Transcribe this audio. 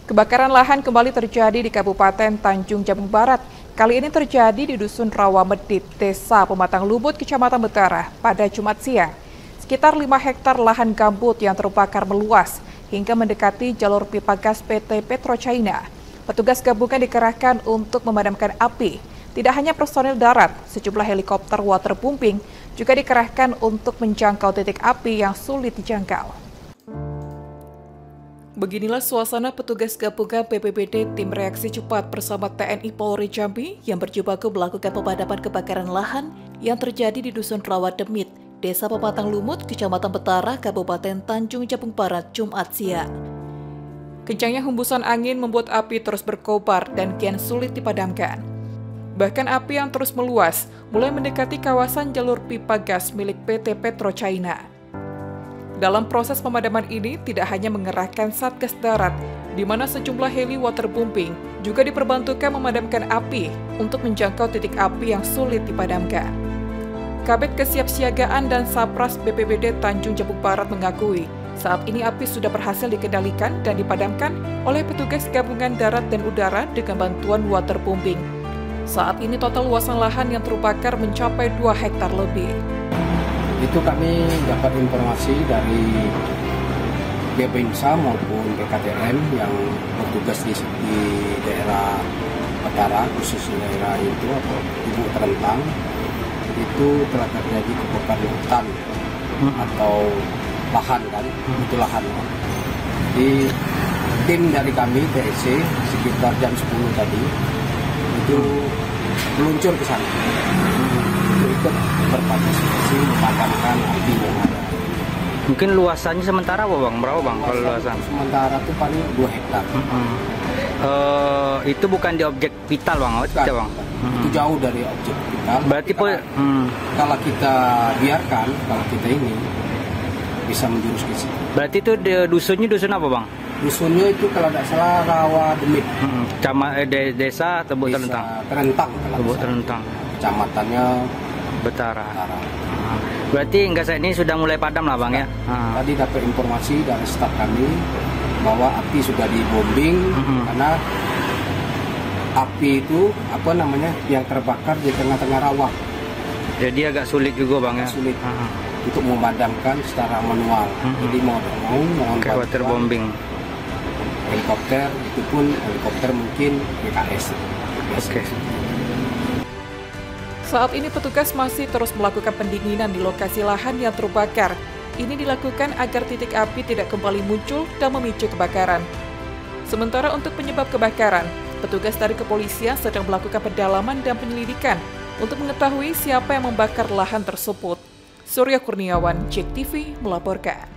Kebakaran lahan kembali terjadi di Kabupaten Tanjung Jabung Barat. Kali ini terjadi di Dusun Rawamedit, Desa Pematang Lumut, Kecamatan Betara, pada Jumat siang. Sekitar 5 hektar lahan gambut yang terbakar meluas hingga mendekati jalur pipa gas PT PetroChina. Petugas gabungan dikerahkan untuk memadamkan api. Tidak hanya personil darat, sejumlah helikopter waterbombing juga dikerahkan untuk menjangkau titik api yang sulit dijangkau. Beginilah suasana petugas gabungan BPBD Tim Reaksi Cepat bersama TNI Polri Jambi yang berjibaku melakukan pemadaman kebakaran lahan yang terjadi di Dusun Rawamedit, Desa Pematang Lumut, Kecamatan Betara, Kabupaten Tanjung Jabung Barat, Jumat siang. Kencangnya hembusan angin membuat api terus berkobar dan kian sulit dipadamkan. Bahkan api yang terus meluas mulai mendekati kawasan jalur pipa gas milik PT PetroChina. Dalam proses pemadaman ini tidak hanya mengerahkan Satgas Darat, di mana sejumlah heli waterbombing juga diperbantukan memadamkan api untuk menjangkau titik api yang sulit dipadamkan. Kabid Kesiapsiagaan dan Sapras BPBD Tanjung Jabung Barat mengakui saat ini api sudah berhasil dikendalikan dan dipadamkan oleh petugas gabungan darat dan udara dengan bantuan waterbombing. Saat ini total luasan lahan yang terbakar mencapai 2 hektar lebih. Itu kami dapat informasi dari BPINSA maupun BKTM yang bertugas di daerah Betara, khusus daerah itu atau Ibu Terentang, itu telah terjadi kebakaran hutan atau lahan kan, itu lahan. Di tim dari kami TSC sekitar jam 10 tadi itu meluncur ke sana. Ikut berpartisipasi memadamkan api yang ada. Mungkin luasannya sementara apa bang? Berapa bang kalau luasan? Sementara itu paling 2 hektar. Itu bukan di objek vital bang? Bukan, bang? Itu jauh dari objek vital. Berarti kalau kita biarkan, kalau kita ini bisa menjurus ke situ. Berarti itu dusunnya dusun apa bang? Dusunnya itu kalau tidak salah Rawamedit. Desa Tebuk Terentang. Tebuk Terentang. Kecamatannya Betara. Berarti hingga saat ini sudah mulai padam lah bang ya? Tadi dapat informasi dari staf kami bahwa api sudah dibombing karena api itu yang terbakar di tengah-tengah rawa. Jadi agak sulit juga bang ya? Sulit untuk memadamkan secara manual. Jadi mau kayak waterbombing. Helikopter, itu pun helikopter mungkin BKS. Oke. Saat ini petugas masih terus melakukan pendinginan di lokasi lahan yang terbakar. Ini dilakukan agar titik api tidak kembali muncul dan memicu kebakaran. Sementara untuk penyebab kebakaran, petugas dari kepolisian sedang melakukan pendalaman dan penyelidikan untuk mengetahui siapa yang membakar lahan tersebut. Surya Kurniawan, JEK TV melaporkan.